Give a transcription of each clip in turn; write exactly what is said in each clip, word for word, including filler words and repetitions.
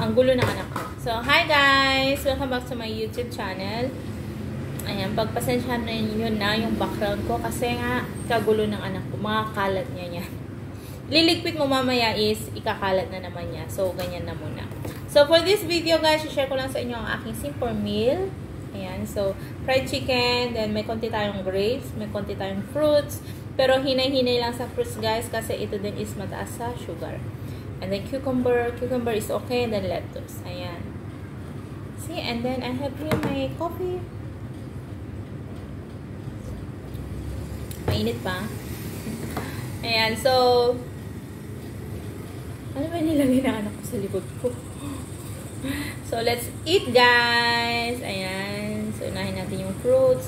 Ang gulo ng anak ko. So, hi guys! Welcome back to my YouTube channel. Ayan, pagpasensyahan na yun na yung background ko kasi nga kagulo ng anak ko. Mga kalat niya niya. Liligpit mo mamaya is ikakalat na naman niya. So, ganyan na muna. So, for this video guys, share ko lang sa inyo ang aking simple meal. Ayan, so, fried chicken, then may konti tayong grapes, may konti tayong fruits. Pero hinay-hinay lang sa fruits guys kasi ito din is mataas sa sugar. And then cucumber, cucumber is okay, and then lettuce. Ayan. See, and then I have here my coffee. Mainit pa. Ayan, so, ano ba nilagay na anak ko sa likod ko? So, let's eat, guys! Ayan. So, unahin natin yung fruits.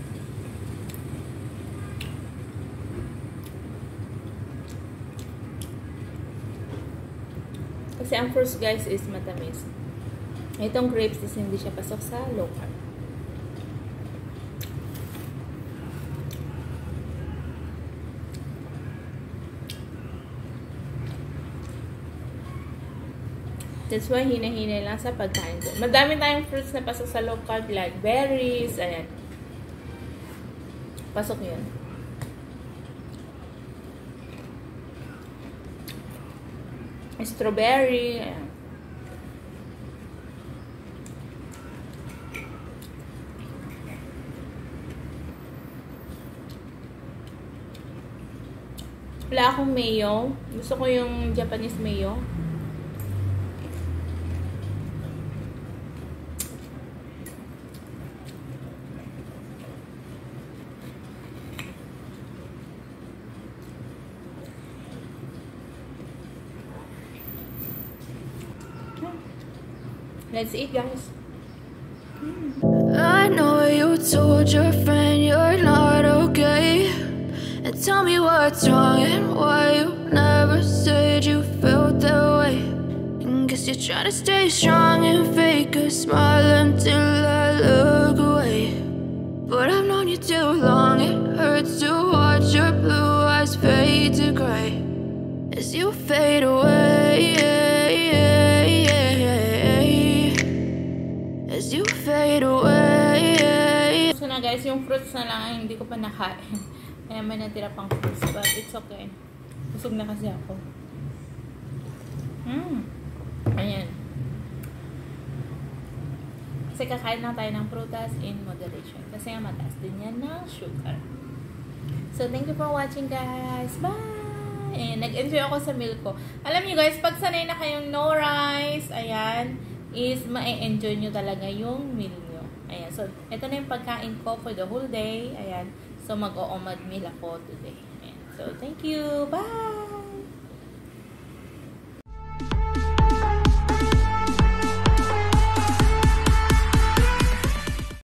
Kasi ang fruits, guys, is matamis. Itong grapes is hindi siya pasok sa low carb. That's why hina-hina lang sa pagkain ko. Madami tayong fruits na pasok sa low carb, like berries, ayan. Pasok yun. Strawberry, ayan. Wala akong mayo. Gusto ko yung Japanese mayo. Let's eat, guys. I know you told your friend you're not okay, and tell me what's wrong and why you never said you felt that way. And guess you're trying to stay strong and fake a smile until I look away. But I've known you too long, it hurts to watch your blue eyes fade to gray as you fade away. As you fade away. So na guys, yung fruits na lang ay hindi ko pa nakain. Kaya may natira pang fruits, but it's okay. Busog na kasi ako. Hmm. Ayan. Kasi kakain lang tayo ng prutas in moderation. Kasi nga mataas din yan ng sugar. So thank you for watching guys. Bye! Ayan, nag-enjoy ako sa meal ko. Alam niyo guys, pag sanay na kayong no rice, ayan, is ma-enjoy nyo talaga yung meal nyo. Ayan. So, ito na yung pagkain ko for the whole day. Ayan. So, mag-o-omad meal ako today. Ayan. So, thank you. Bye!